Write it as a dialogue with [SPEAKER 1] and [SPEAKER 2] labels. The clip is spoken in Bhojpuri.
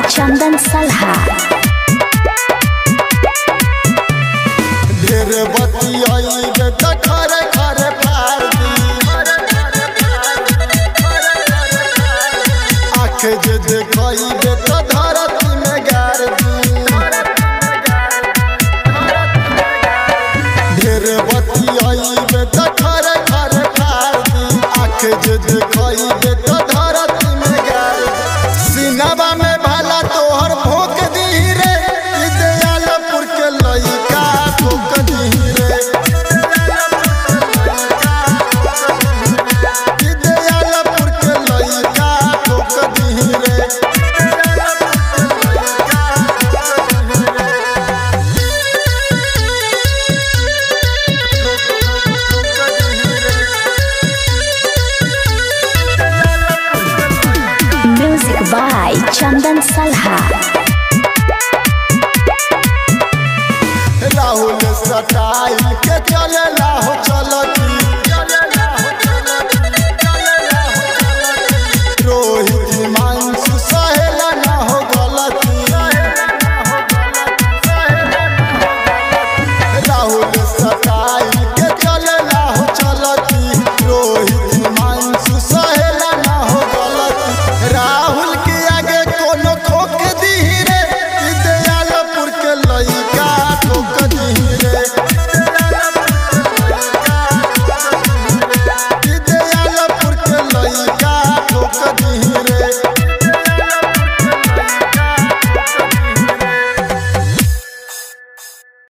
[SPEAKER 1] चंदन सलहा।
[SPEAKER 2] ढेर बतियाई बेटा खरे खरे फाड़ दी, आँख जे देखाई बेटा धरती में गाड़ दी। ढेर बतियाई बेटा खरे खरे फाड़ दी, आँख जे देखाई बेटा धरती में गाड़ दी। सीनाबा में भाला तोहर भोंक दी रे, दयालपुर के लइका ठोक दी रे। दयालपुर के लइका ठोक दी रे।
[SPEAKER 1] म्यूजिक बाय चंदन सलहा।
[SPEAKER 2] राहुल सटाइल के चले लाहो चल